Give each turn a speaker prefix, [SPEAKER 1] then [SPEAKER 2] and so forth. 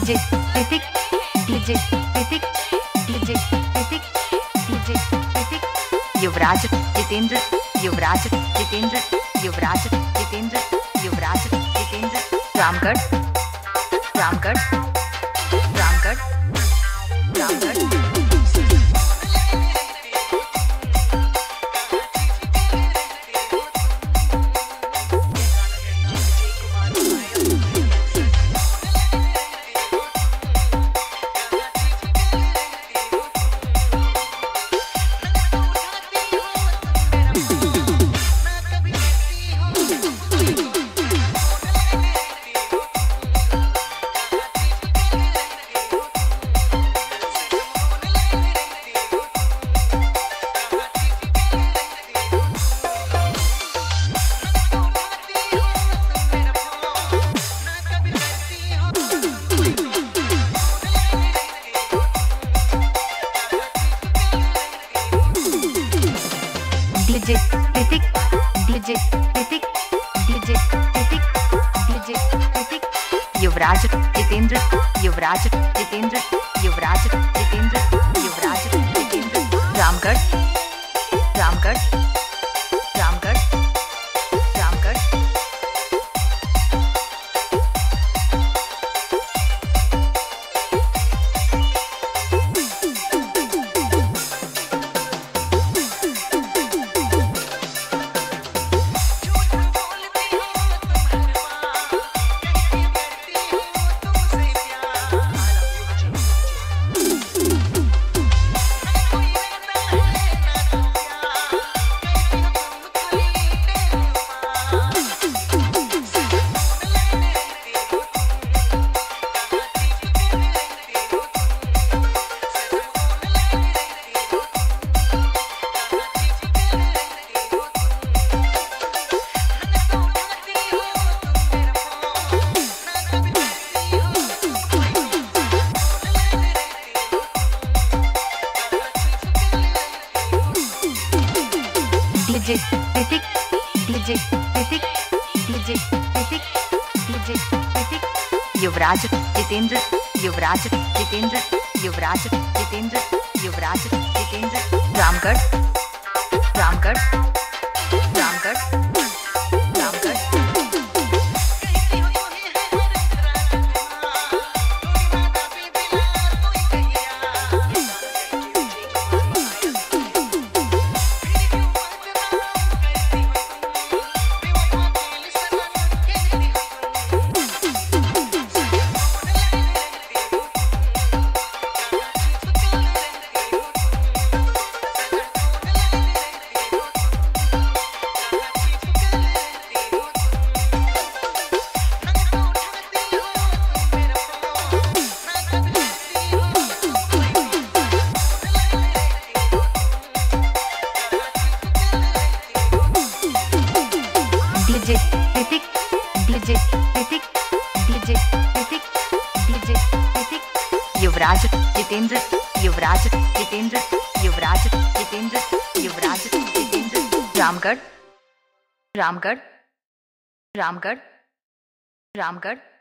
[SPEAKER 1] DJ Hrithik, DJ Hrithik, DJ Hrithik, DJ Hrithik, Yuvraj Jitendra, Yuvraj Jitendra, Yuvraj Jitendra, Yuvraj Jitendra, Ramgarh, Ramgarh, Ramgarh, Ramgarh. DJ Hrithik, DJ Hrithik, DJ Hrithik, DJ Hrithik, Yuvraj Jitendra, Yuvraj Jitendra, Yuvraj Jitendra, Yuvraj Jitendra, Ramgarh, Ramgarh, Ramgarh, Ramgarh. DJ Hrithik, DJ Hrithik, DJ Hrithik, DJ Hrithik, Yuvraj Jitendra, Yuvraj Jitendra, Yuvraj Jitendra, Yuvraj Jitendra, Ramgarh, Ramgarh, Ramgarh, Ramgarh. DJ Hrithik, DJ Hrithik, DJ Hrithik, DJ Hrithik, Yuvraj Jitendra, Yuvraj Jitendra, Yuvraj Jitendra, Yuvraj Jitendra, Ramgarh, Ramgarh, Ramgarh, Ramgarh.